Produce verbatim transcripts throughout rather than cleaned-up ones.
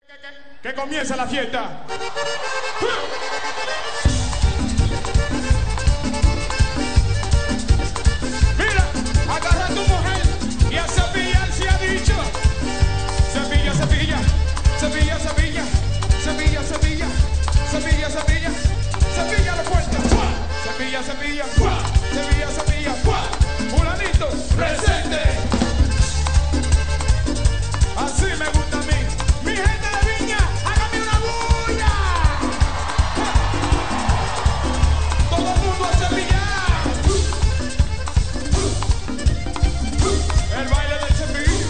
Que comience la fiesta. Mira, agarra a tu mujer y a cepillar si ha dicho. Cepilla, cepilla, cepilla, cepilla, cepilla, cepilla, cepilla, cepilla, cepilla la puerta. Cepilla, cepilla, cepilla, cepilla, fulanito, presente. Así me gusta a mí. Mi gente de Viña, hágame una bulla. Todo el mundo a cepillar. El baile del cepillo.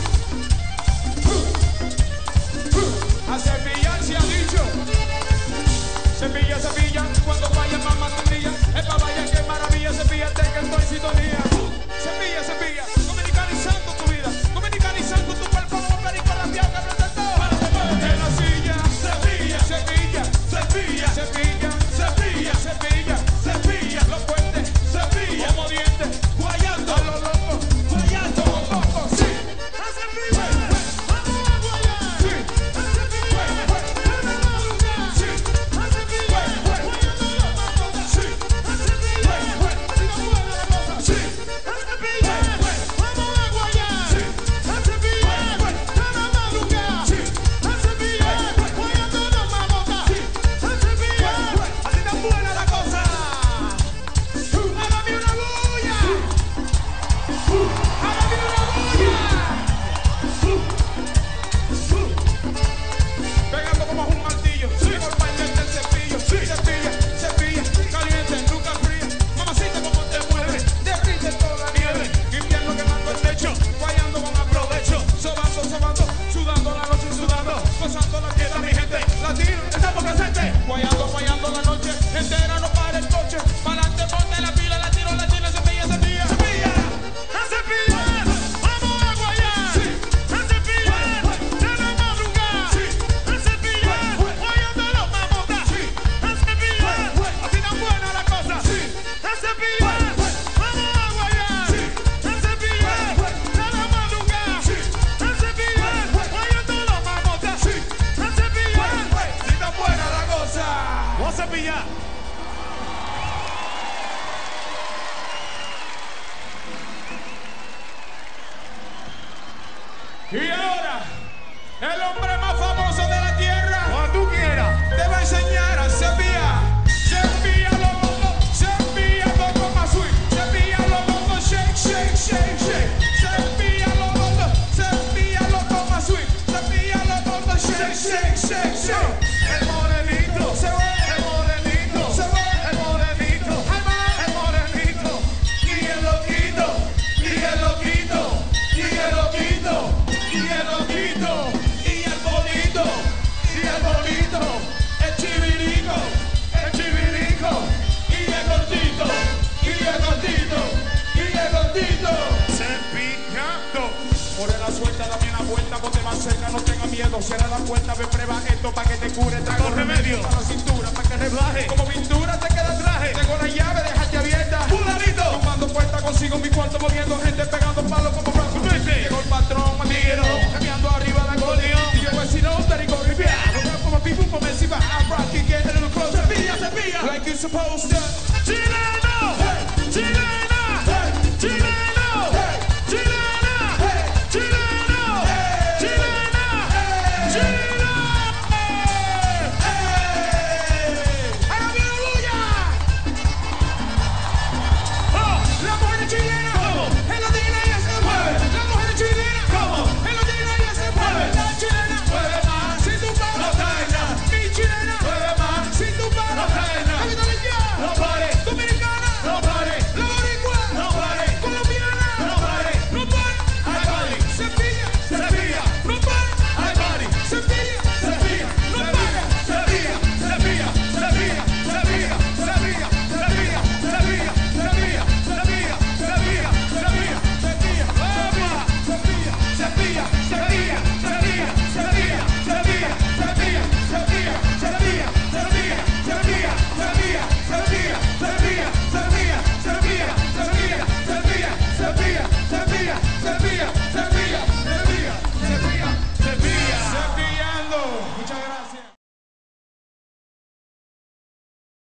A cepillar se ha dicho. Cepilla, cepilla, cuando vaya mamá tendría. Es para vaya que maravilla, cepíllate que estoy en sintonía. Cepilla, cepilla, dominicanizando tu vida, dominicanizando tu cuerpo, como perico la piaca, en la silla, cepilla, cepilla, cepilla, cepilla, cepilla, cepilla, cepilla, los puentes, cepilla, como dientes, guayando, a los locos, guayando, locos, sí, a cepillar, vamos a guayar, sí, a cepillar, sí, a cepillar, guayando los locos, sí, a cepillar, así no puede la cosa, sí, a cepillar, vamos a guayar, sí, a cepillar, cada madrugada, sí, a cepillar, guayando los mamotas, sí, a cepillar, así tan buena la cosa. Hágame una bulla, hágame una bulla, pegando como un martillo, sí, por parte del cepillo, sí, cepilla, cepilla, caliente, nunca fría, mamacita como te mueves, derrite toda la nieve, invierno quemando el techo, guayando con aprovecho, sobando, sobando, sudando la noche, sudando, gozando la fiesta, mi gente, latino, estamos presentes, guayando, guayando la noche entera, no para el coche, para adelante ponte la pila, latino, latino, cepilla, cepilla, cepilla, a cepillar, vamos a guayar, sí, a cepillar, de la madrugada, sí, a cepillar, guayando los mamotas, sí, a cepillar, así tan buena la cosa, sí, a cepillar, vamos a guayar, sí, a cepillar, de la madrugada, sí, a cepillar, guayando los mamotas, sí, a cepillar, así tan buena la cosa. Vamos a cepillar. Y ahora, el hombre más famoso de la tierra, cuando tú quieras, te va a enseñar a cepillar. Cepilla los bongos, cepilla los bongos, sweet. Cepilla los bongos, shake, shake, shake, shake. Cepilla los bongos, cepilla los bongos, sweet. Cepilla los bongos, shake, shake, shake, shake. El morenito, se ve, el morenito, se ve, el morenito, el morenito, y el loquito, y el loquito, y el loquito. Y el loquito, y el bonito, y el bonito, el chivirico, el chivirico, y el gordito, y el gordito, y el gordito. Cepillando. Por la suelta, dame una vuelta, ponte más cerca, no tenga miedo. Cierra la puerta, ve prueba esto pa' que te cure. Traigo remedio para la cintura, pa' que reblaje. Como pintura te queda traje. Tengo la llave, déjate abierta. Fulanito, tomando puerta, consigo mi cuarto, moviendo gente, pegando palos como brazos. Llegó el patrón, matiguero, cambiando arriba la acordeón. Y yo vecino, te digo, ripia. Como people, como encima, I'm rocking, get a little closer. Cepilla, cepilla, like you're supposed to.